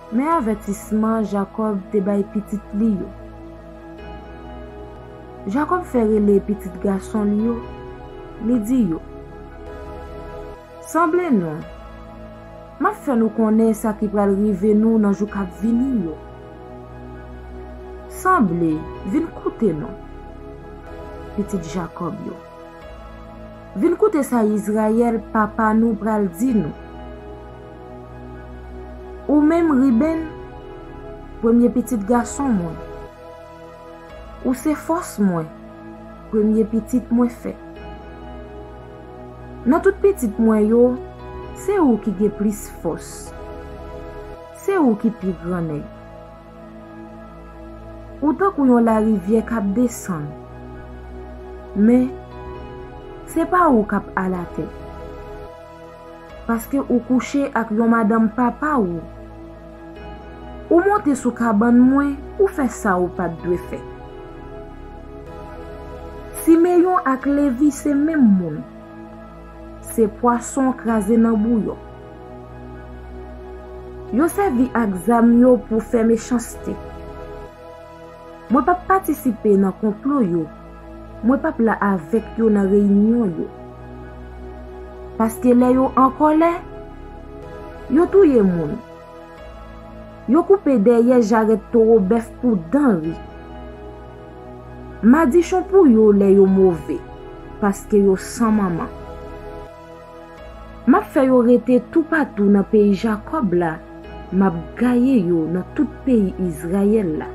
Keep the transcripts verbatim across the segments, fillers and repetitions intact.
Mais avertissement Jacob te bay petit li yo. Jacob fait les petits garçons li yo, li di yo. Semble non. Ma fait nous connaît ça qui pral rive nous dans jou k'ap vini yo. Semble, vin koute non. Petit Jacob yo. Vin koute ça Israël papa nous pral di nous. Ou même Ruben, premier petit garçon moi. Ou c'est force moi, premier petit moi fait. Dans toute petite moi yo, c'est où qui gen plus force. C'est où qui plus grand nèg. Autant que yon la rivière k'ap descend. Mais c'est pas où k'ap à la tête. Parce que ou coucher avec yon madame papa ou ou monter sous cabane moi ou faire ça ou pas de faire. Simeon ak Lévi c'est même monde. C'est poisson crasé dans bouillon. Yo servi ak zam yo pour faire méchanceté. Moi pas participer dans complot yo. Moi pas là avec yo dans réunion yo. Parce que là yo en colère, yo touye moun. Yo coupé derrière j'arrête taureau bœuf pour denri. M'a dit chon pour yo les yo mauvais parce que yo sans maman. M'a fait yo rete tout partout dans pays Jacob là, m'a gaye yo dans tout pays Israël là.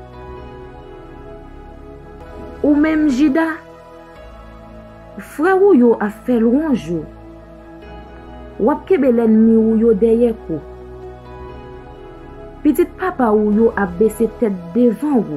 Ou même Jida, frère ou yo a fait loin jour. Wap kebe l'ennemi ou yo derrière ko. Petit papa ou yo a baissé tête devant vous.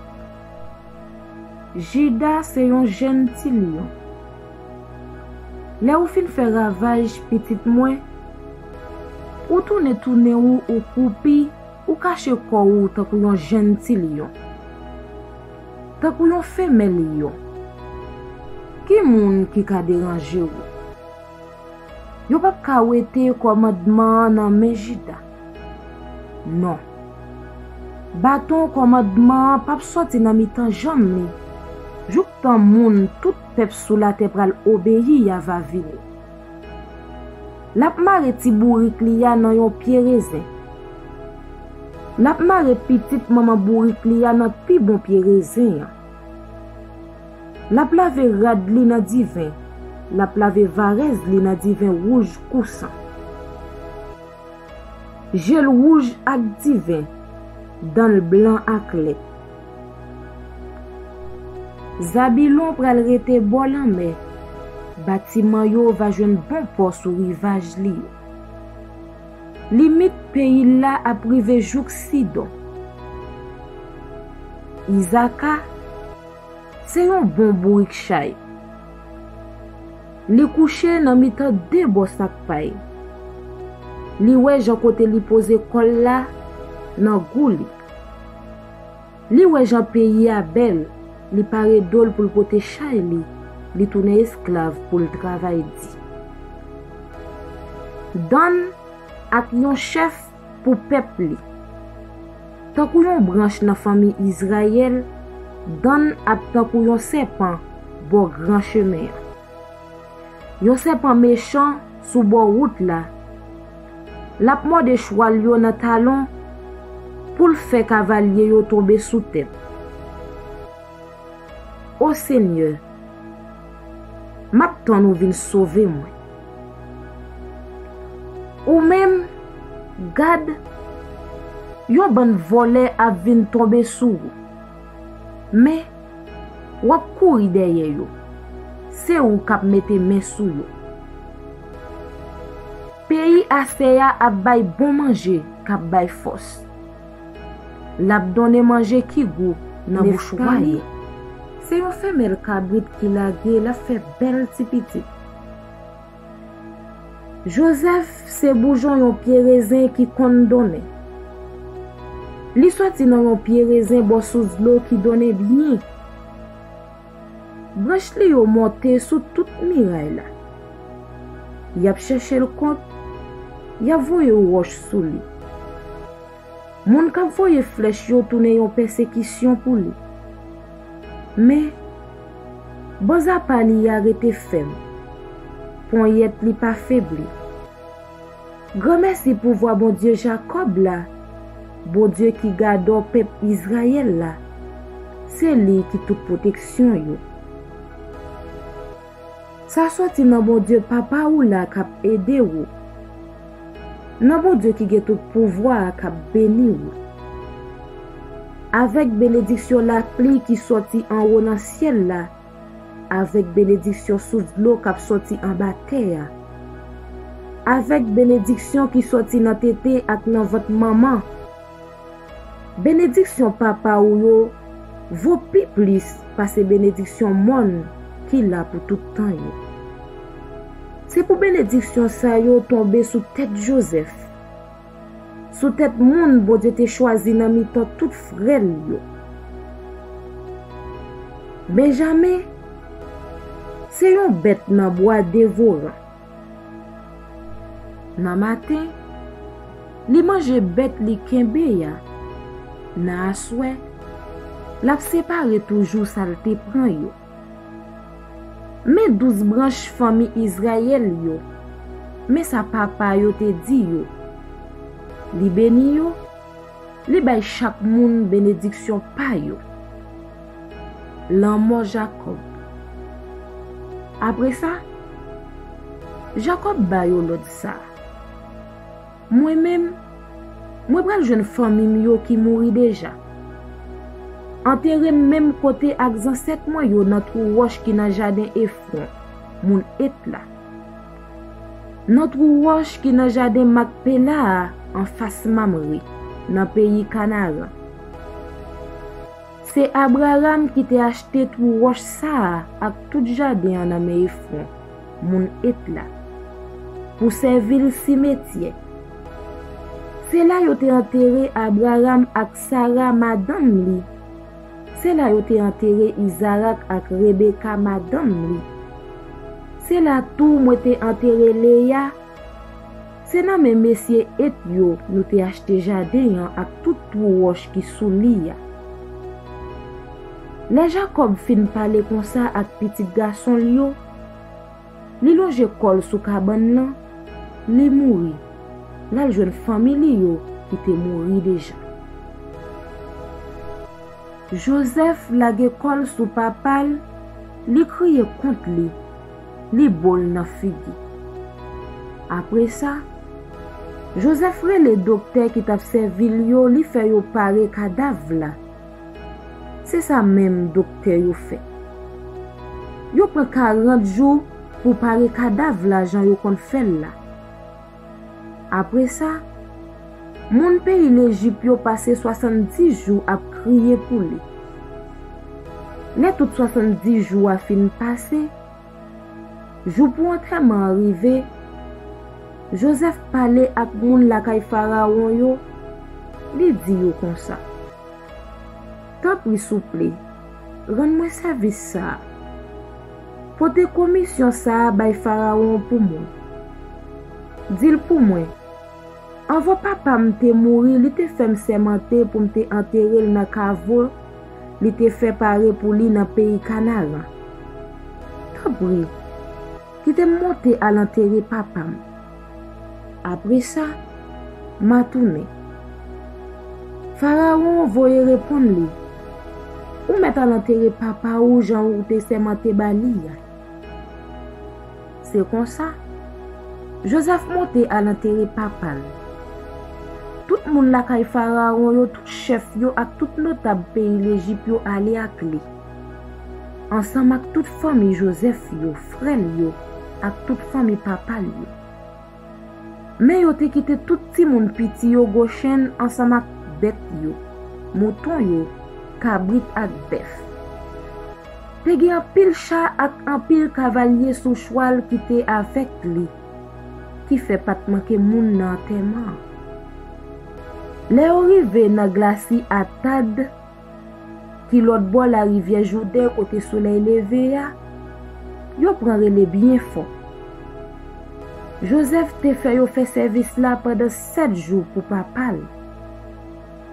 Jida c'est un gentil lion. Là ou fin fait ravage petit moins. Ou tourne tourne ou ou coupi ou cache ko ou ta kou yon gentil lion. Ta kou yon femelle lion. Ki moun ki ka déranger ou? Yo pa kawete commandement nan men Jida. Non. Bâton commandement pa sorti nan mitan jam ni. Jouk tan moun tout pep sou la te pral obéi ya va vini. Lap mare ti bourrik li ya nan yon pied raisin. Lap mare pitit maman bourrik li ya nan pi bon pied raisin. Lap lave rad li nan divin. Lap lave varez li nan divin rouge coussin. Gel rouge ak divin. Dans le blanc ak lait. Zabilon pral rete bolan mais bâtiment yo va jwenn bon port sou rivage li. Limite pays là a privé jouk Sidon. Isaka c'est un bon bourrik chay. Li couché nan mitan de bosak pay. Li wè jan kote li pose kol la nan gouli. Li wè jan pays a bel. Li pare dol pour le pote chay li, li tourne esclave pour le travail di. Dan ak yon chef pour peuple li. Tan kou yon branche nan famille Israël, dan ap tan kou yon serpent bo grand chemin. Yon serpent méchant sous bo route la. Lap mo de choual yo nan talon pour le faire cavalier yo tombe sous tête. Ô Seigneur, m'attend nous vin sauver moi. Ou même, Gad, yon ban volé a vin tomber sous. Mais, wap kouri derrière yo. C'est ou kap mette main sous yo. Pays Aseya a bay bon manger kap bay force. Lap donne manger ki go nan bouche waye. C'est une femelle cabrit qui la gué la fait belle ti petit. Joseph c'est boujon yon pied raisin qui condonne. Li sorti nan yon pied raisin bo sous l'eau qui donne bien. Branche li yo monte sous toute miraille là. Y a cherché le compte, y a voye roche sous lui. Moun kap voye flèche yo tourne yon persécution pour lui. Mais boza pa li arrêté fem. Pon yet li pas faibli. Grand merci pour voir bon Dieu Jacob là. Bon Dieu qui garde au peuple Israël là. C'est lui qui toute protection yo. Ça sorti nan bon Dieu papa ou là k'ap aider ou. Nan bon Dieu qui gen tout pouvoir k'ap béni ou. Avec bénédiction la pluie qui sorti en haut dans ciel là. Avec bénédiction sous l'eau k'ap sorti en bas terre. Avec bénédiction qui sorti dans tété ak nan votre maman. Bénédiction papa ou yo vaut plus parce que bénédiction mon qui là pour tout temps yo. C'est pour bénédiction ça yo tomber sous tête Joseph. Sous tête moun bon Dieu te choisi nan mitan tout frère yo. Benjamin c'est yon bête nan bois dévorant. Nan matin, li mange bête li kembe ya. Nan aswe, l'a séparé toujours saleté prend yo. Mais douze branches famille Israël yo. Mais sa papa yo te dit yo. Li béni yo, li bay chaque moun bénédiction pa yo. L'amour Jacob. Après ça, Jacob bay yo l'autre ça. Moi-même, moi pral jeune famille yo qui mouri déjà. Enterré même côté ak ancêtre moi yo nan trou roche qui nan jardin Ephron, moun et là. Notre roche qui nan jardin Macpéla en face Mamre, dans pays Canaan. C'est Abraham qui t'a acheté trou roche ça ak tout jardin en amé Ephron, moun et là. Pour servir le cimetière. C'est là yo te enterré Abraham ak Sarah madame li. C'est là yo te enterré Isaac ak Rebecca madame li. C'est là tout moi te enterré Léa. C'est nan men messieurs et yo nous te acheté jardin ak tout trou roche qui sous li ya. Les Jacob fin parler comme ça ak petit garçon li yo. Li longe kol sous cabane nan, li mouri. La jeune famille yo qui te mouri déjà. Joseph la gekol sous papal, li kriye contre li, li bol nan figi. Après ça, Joseph re le docteur qui t'a servi yo, li fait yo pare cadavre là. C'est ça même docteur yo fait. Yo prend quarante jours pour pare cadavre là, Jean yo kon fait là. Après ça, mon pays l'Égypte yo passé soixante-dix jours à crier pour lui. Les tout soixante-dix jours a fin passé, jour pour entraînement arrivé, Joseph parlait ak moun la kay pharaon yo, li di yo comme ça. Tant pis souple, rends-moi service ça. Pote commission ça bay pharaon pour moi. Dis pour moi. Envoie papa m'te mourir, li te fait m'sermenter pour m'te enterrer dans cave, li te fait parer pour li dans pays Canaan. Tabri, qui te monté à l'enterrer papa. Après ça, m'a tourné. Pharaon voye répondre li. Ou met à l'enterrer papa ou Jean ou te sermenté bali. C'est comme ça. Joseph monté à l'enterrer papa. Tout le monde la kay pharaon yo, tout chef yo ak tout notable pays l'Égypte yo allé ak li. Ensemble ak toute famille Joseph yo, frère yo, ak toute famille papa yo. Mais yo te quitté tout ti moun piti yo Goshen ensemble ak bête yo, mouton yo, cabrit ak bœuf. Te gen pile chat ak un pile cavalier sous cheval qui te avec li, qui fait pas manquer moun nan terre. Les arrivés dans glacis à Tad, qui l'autre bois la rivière Jourdain côté soleil levé ya, yo prend les bien fort. Joseph te fait yo fait service là pendant sept jours pour papa.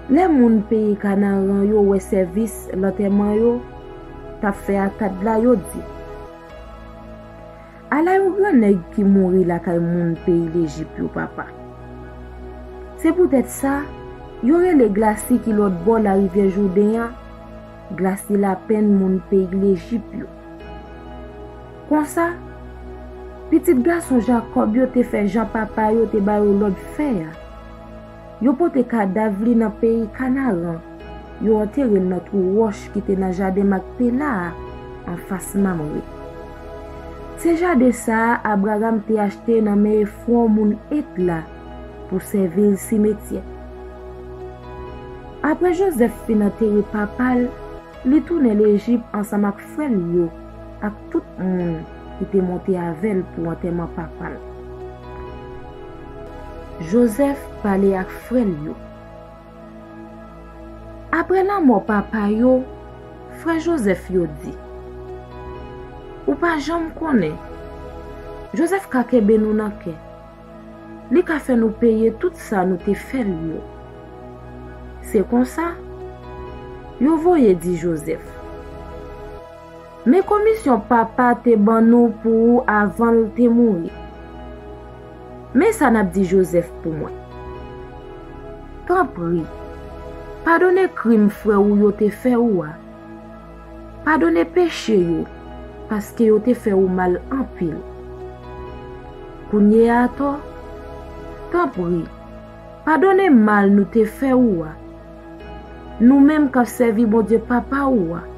les moun pays Canaran yo wè service l'enterrement yo t'a fait attaque la yo dit. Ala yon grand nèg qui mouri la kay moun pays l'Égypte yo papa. C'est peut-être ça, y aurait les glacis qui l'autre bord la rivière Jourdain, glacis la peine moun pays l'Égypte yo. Comme ça, petit garçon Jacob yo te fait Jean papa yo te ba yo l'autre fer. Yo pote cadavre li nan pays Canaran. Yo enterré notre roche qui te nan jardin Macpéla en face Mamre. C'est jardin ça Abraham te acheté nan me front moun et là pour servir le cimetière. Après Joseph fin enterré papa, li tourne l'Égypte ensemble avec frère yo, avec tout le monde qui était monté avec pour enterrement papa. Joseph parlait avec frère yo. Après la mort papa yo, frère Joseph yo dit, ou pas jam connaît. Joseph ka kebe nou nan ke. Li ka fait nous payer tout ça nous te fait yo. C'est comme ça. Yo voye dit Joseph. Mais commission papa te ban nou pour avant te mourir. Mais ça n'a dit Joseph pour moi. Tant pis. Pardonnez crime frère ou yo te fait ou a. Pardonnez péché yo parce que yo te fait ou mal en pile. Kounye a to. Tant pis. Pardonnez mal nous te fait ou a. Nous même qu'a servi bon Dieu papa ou a.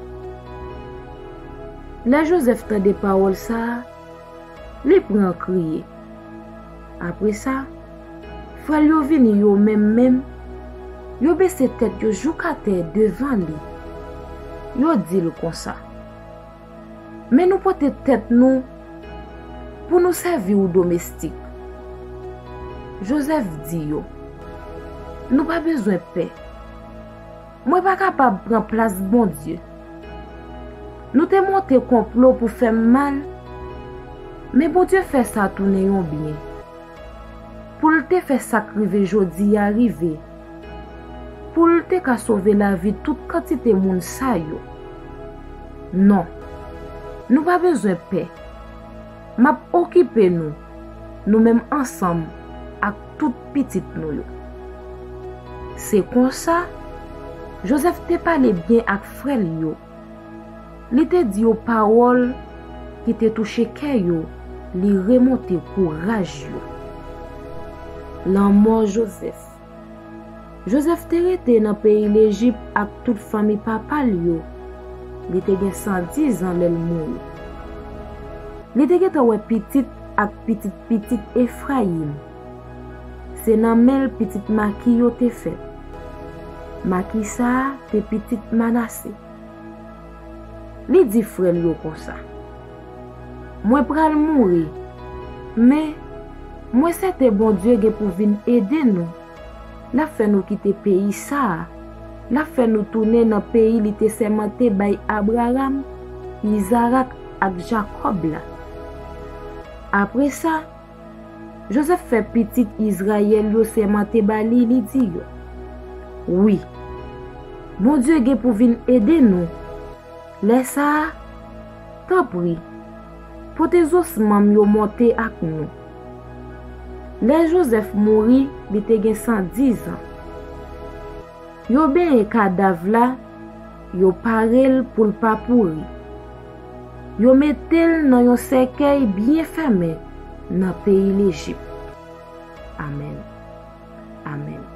Les Joseph t'a des paroles ça. Li prend crier. Après ça, frère yo vini yo même même, yo baissé tête yo joukate devant lui. Yo dit le comme ça. Mais nous porter tête nous pour nous servir au domestique. Joseph dit yo, nous pas besoin de paix. Moi pas capable de prendre place bon Dieu. Nous te monté complot pour faire mal, mais bon Dieu fait ça tourner yon bien. Pour le te faire sacrifier jodi arrivé. Pour le te ka sauver la vie toute quantité moun sa yo. Non. Nous pas besoin de paix. M'a occupé nous. Nous même ensemble avec toute petite nous yo. C'est comme ça Joseph te parlé bien avec frère yo. Li te dit aux paroles qui te touché cœur yo, li remonter courage yo. La mort Joseph. Joseph te rete dans pays l'Égypte avec toute famille papa yo. Li te gen cent dix ans lèl mouri. Li te gen wè petit ak petit petit Ephraim. C'est nan mel petit Maki yo te fait. Maki sa te petit Manassé. Li di frère yo comme ça. Moi pral mourir. Mais moi c'était bon Dieu qui pour venir aider nous. La fait nous quitter pays ça. La fait nous tourner dans pays li te sermenté by Abraham, Isaac et Jacob là. Après ça, Joseph fait petit Israël yo sermenté bali li dit yo. Oui. Bon Dieu qui pour venir aider nous. Laisse ça. Tant pis. Pour tes ossements yo monter avec nous. Les Joseph mouri, li te gen cent dix ans. Yo ben e cadavre la, yo parel pour le pas pourri. Yo metel dans yon cercueil bien fermé dans pays l'Égypte. Amen. Amen.